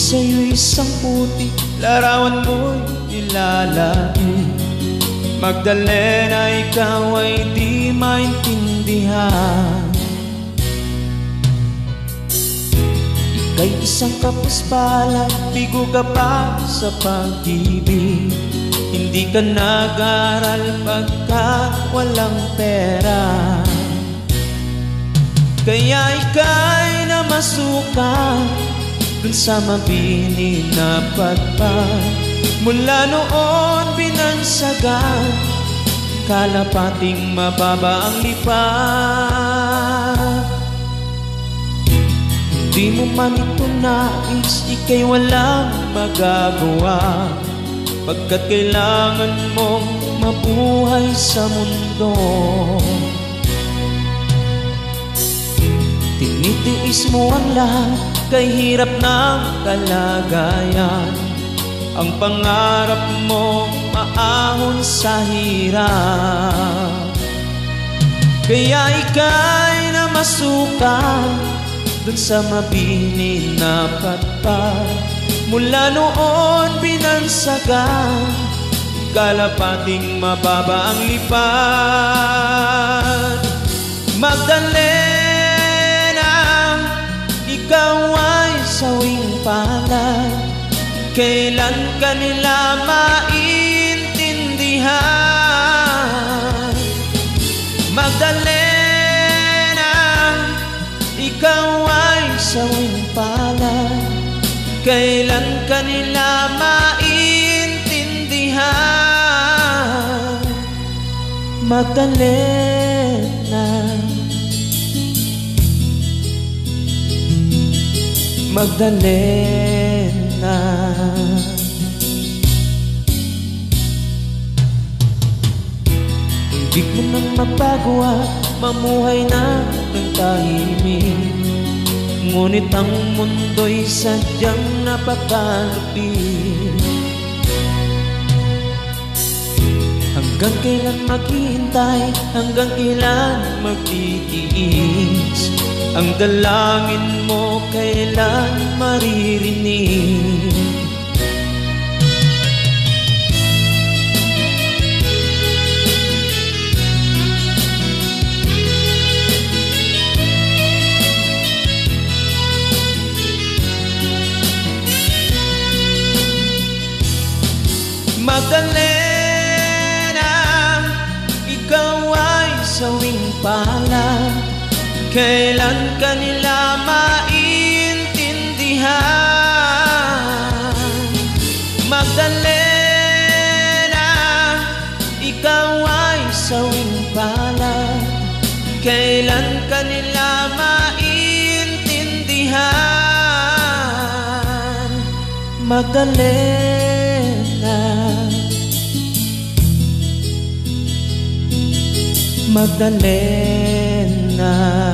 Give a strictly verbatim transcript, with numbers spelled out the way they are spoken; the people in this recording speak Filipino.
sa'yo isang putik, larawan mo'y nilalain. Magdalena, ikaw ay di maintindihan. Ika'y isang kapuspalad, bigo ka pa sa pag-ibig. Hindi ka nag-aral pagka walang pera. Kaya ika'y namasuka dun sa mabini na pagpag. Mula noon binansagan, kalapating mababa ang lipad. Di mo man ito nais, ika'y walang magagawa, pagkat kailangan mong mabuhay sa mundo. Tinitiis mo ang lahat, kay hirap ng kalagayan. Ang pangarap mo maahon sa hirap. Kaya ika'y namasukan dun sa mabini na patpat. Mula noon binansagan, kalapating mababa ang lipad. Magdalena, ikaw ay sawing palad. Kailan ka nila maintindihan? Magdalena, ikaw ay sawing palad. Kailan ka nila maintindihan? Magdalena, Magdalena. Ibig mo nang magbago at mamuhay na ng tahimik. Ngunit ang mundo'y sadyang napakalupit. Hanggang kailan maghihintay, hanggang kailan magtitiis? Ang dalangin mo kailan maririnig? Magdalena, ikaw ay sawing palad. Kailan ka nila maintindihan? Magdalena, ikaw ay sawing palad. Kailan ka nila maintindihan? Magdalena, Magdalena.